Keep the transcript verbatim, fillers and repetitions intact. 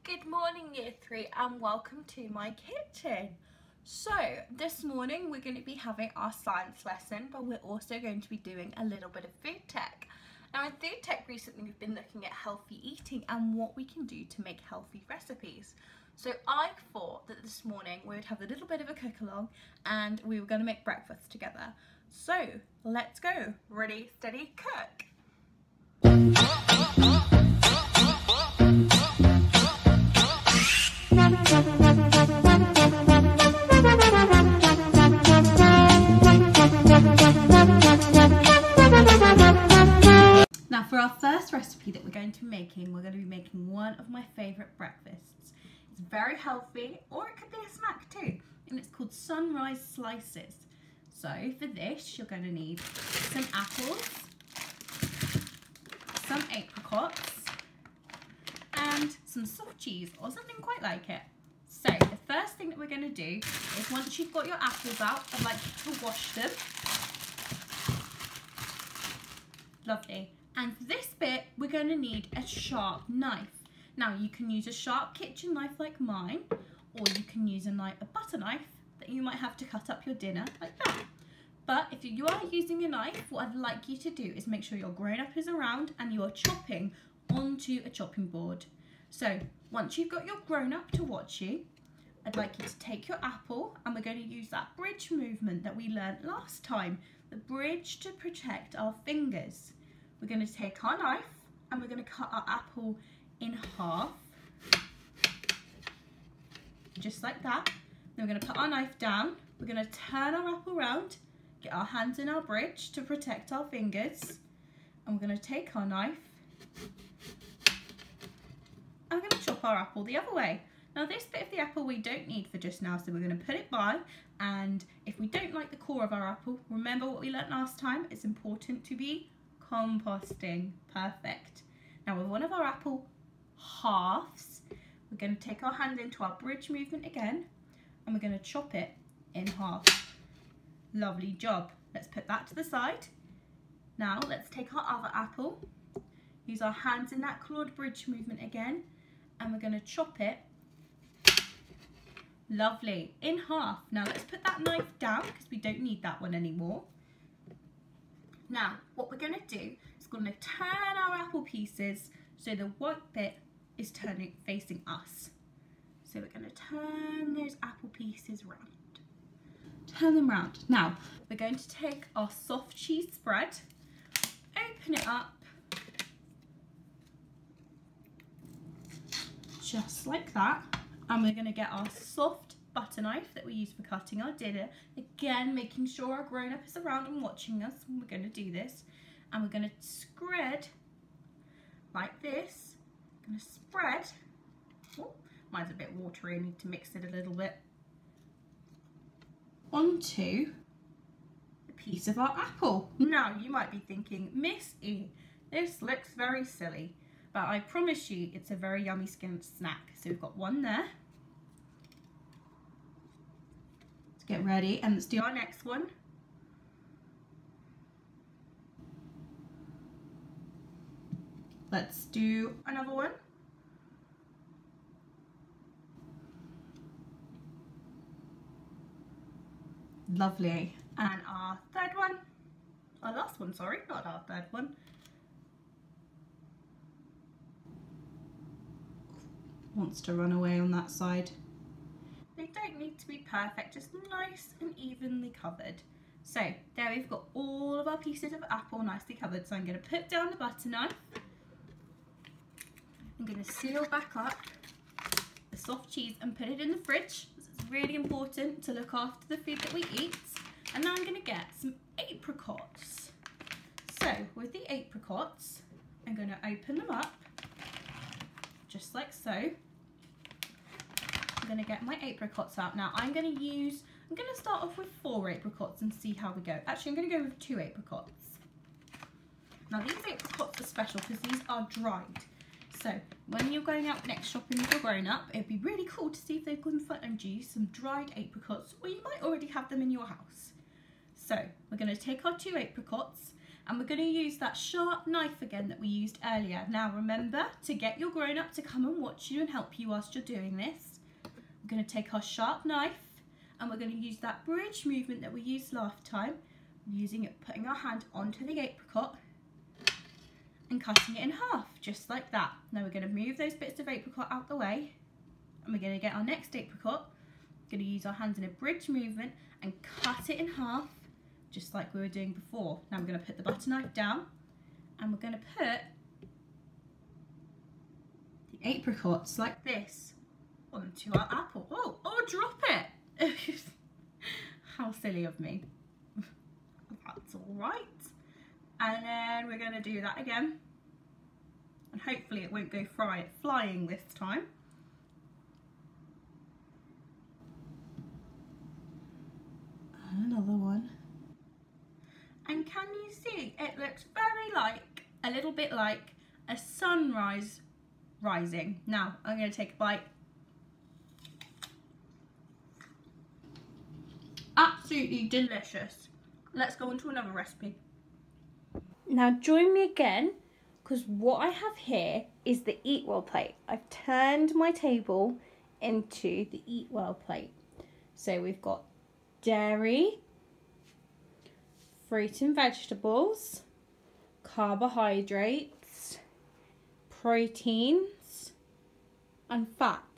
Good morning year three and welcome to my kitchen. So this morning we're going to be having our science lesson, but we're also going to be doing a little bit of food tech. Now in food tech recently we've been looking at healthy eating and what we can do to make healthy recipes. So I thought that this morning we would have a little bit of a cook along and we were going to make breakfast together. So let's go. Ready, steady, cook. Now for our first recipe that we're going to be making, we're going to be making one of my favourite breakfasts. It's very healthy, or it could be a snack too, and it's called sunrise slices. So for this you're going to need some apples, some apricots, and some soft cheese or something quite like it. So the first thing that we're going to do is, once you've got your apples out, I'd like you to wash them. Lovely. And for this bit, we're going to need a sharp knife. Now you can use a sharp kitchen knife like mine, or you can use a, knife, a butter knife that you might have to cut up your dinner like that. But if you are using a knife, what I'd like you to do is make sure your grown-up is around and you are chopping onto a chopping board. So once you've got your grown-up to watch you, I'd like you to take your apple, and we're going to use that bridge movement that we learned last time, the bridge to protect our fingers. We're going to take our knife and we're going to cut our apple in half, just like that. Then we're going to put our knife down, we're going to turn our apple round, get our hands in our bridge to protect our fingers, and we're going to take our knife and we're going to chop our apple the other way. Now this bit of the apple we don't need for just now, so we're going to put it by, and if we don't like the core of our apple, remember what we learnt last time, it's important to be composting. Perfect. Now with one of our apple halves, we're going to take our hand into our bridge movement again, and we're going to chop it in half. Lovely job. Let's put that to the side. Now let's take our other apple, use our hands in that clawed bridge movement again, and we're going to chop it, lovely, in half. Now let's put that knife down because we don't need that one anymore. Now what we're going to do is going to turn our apple pieces so the white bit is turning facing us. So we're going to turn those apple pieces round. Turn them round. Now we're going to take our soft cheese spread, open it up just like that, and we're going to get our soft butter knife that we use for cutting our dinner. Again, making sure our grown-up is around and watching us when we're going to do this. And we're going to spread like this. I'm going to spread. Oh, mine's a bit watery, I need to mix it a little bit. Onto a piece of our apple. Now you might be thinking, Miss E, this looks very silly, but I promise you it's a very yummy snack. So we've got one there. Let's get ready and let's do our next one. Let's do another one. Lovely. And our third one, our last one, sorry, not our third one. Wants to run away on that side. They don't need to be perfect, just nice and evenly covered. So there we've got all of our pieces of apple nicely covered. So I'm going to put down the butter knife. I'm going to seal back up the soft cheese and put it in the fridge. It's really important to look after the food that we eat. And now I'm going to get some apricots. So with the apricots, I'm going to open them up just like so. I'm going to get my apricots out. Now I'm going to use, I'm going to start off with four apricots and see how we go. Actually, I'm going to go with two apricots. Now these apricots are special because these are dried. So when you're going out next shopping with your grown-up, it'd be really cool to see if they've got in front of you some dried apricots, or you might already have them in your house. So we're going to take our two apricots And we're going to use that sharp knife again that we used earlier. Now remember to get your grown-up to come and watch you and help you whilst you're doing this. We're going to take our sharp knife and we're going to use that bridge movement that we used last time, using it, putting our hand onto the apricot and cutting it in half, just like that. Now we're going to move those bits of apricot out the way and we're going to get our next apricot. We're going to use our hands in a bridge movement and cut it in half, just like we were doing before. Now we're going to put the butter knife down and we're going to put the apricots like this onto our apple. Oh, oh, drop it! How silly of me. That's all right. And then we're going to do that again. And hopefully it won't go fly, flying this time. And another one. And can you see, it looks very like, a little bit like a sunrise rising. Now, I'm going to take a bite. Absolutely delicious. Let's go on to another recipe. Now join me again, because what I have here is the Eat Well plate. I've turned my table into the Eat Well plate. So we've got dairy, fruit and vegetables, carbohydrates, proteins and fat.